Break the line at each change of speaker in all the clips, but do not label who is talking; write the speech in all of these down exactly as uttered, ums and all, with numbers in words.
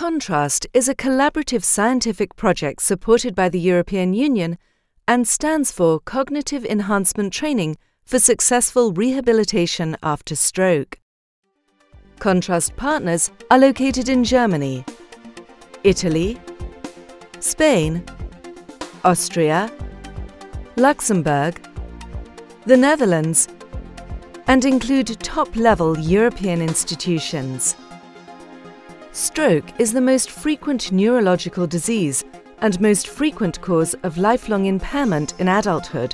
CONTRAST is a collaborative scientific project supported by the European Union and stands for Cognitive Enhancement Training for Successful Rehabilitation After Stroke. CONTRAST partners are located in Germany, Italy, Spain, Austria, Luxembourg, the Netherlands, and include top-level European institutions. Stroke is the most frequent neurological disease and most frequent cause of lifelong impairment in adulthood.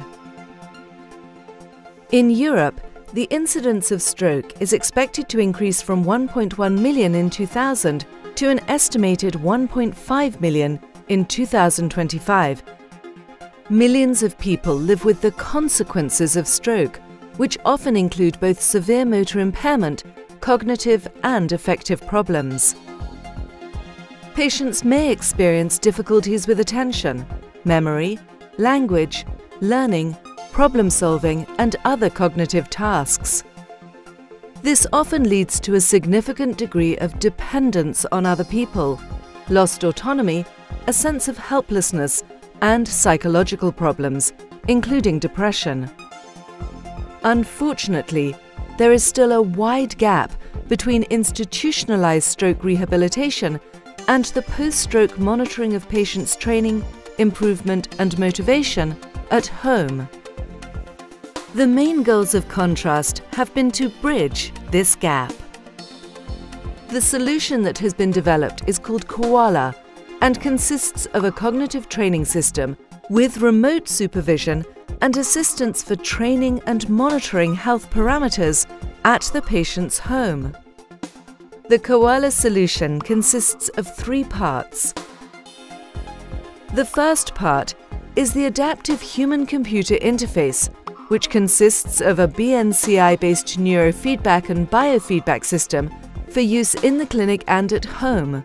In Europe, the incidence of stroke is expected to increase from one point one million in two thousand to an estimated one point five million in two thousand twenty-five. Millions of people live with the consequences of stroke, which often include both severe motor impairment, cognitive and affective problems. Patients may experience difficulties with attention, memory, language, learning, problem-solving and other cognitive tasks. This often leads to a significant degree of dependence on other people, lost autonomy, a sense of helplessness, and psychological problems, including depression. Unfortunately, there is still a wide gap between institutionalized stroke rehabilitation and the post-stroke monitoring of patients' training, improvement and motivation at home. The main goals of CONTRAST have been to bridge this gap. The solution that has been developed is called Koala and consists of a cognitive training system with remote supervision and assistance for training and monitoring health parameters at the patient's home. The Koala solution consists of three parts. The first part is the adaptive human-computer interface, which consists of a B N C I-based neurofeedback and biofeedback system for use in the clinic and at home.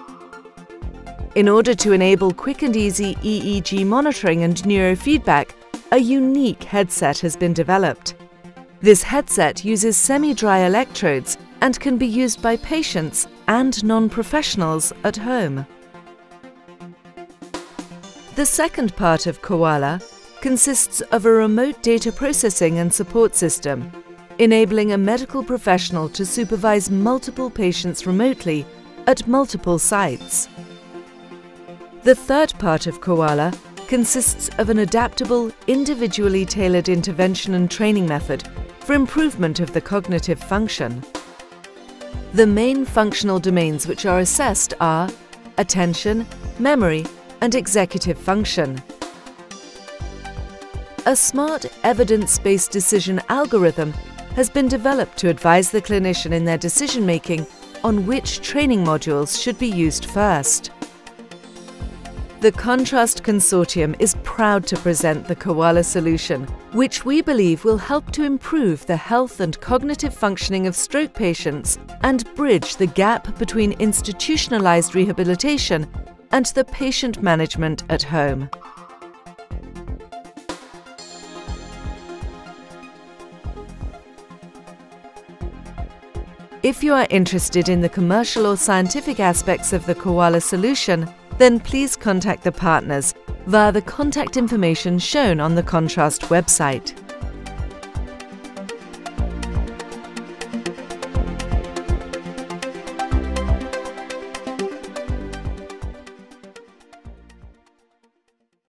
In order to enable quick and easy E E G monitoring and neurofeedback, a unique headset has been developed. This headset uses semi-dry electrodes and can be used by patients and non-professionals at home. The second part of Koala consists of a remote data processing and support system, enabling a medical professional to supervise multiple patients remotely at multiple sites. The third part of Koala consists of an adaptable, individually tailored intervention and training method for improvement of the cognitive function. The main functional domains which are assessed are attention, memory, and executive function. A smart, evidence-based decision algorithm has been developed to advise the clinician in their decision-making on which training modules should be used first. The CONTRAST Consortium is proud to present the Koala solution, which we believe will help to improve the health and cognitive functioning of stroke patients and bridge the gap between institutionalized rehabilitation and the patient management at home. If you are interested in the commercial or scientific aspects of the Koala solution, then please contact the partners via the contact information shown on the CONTRAST website.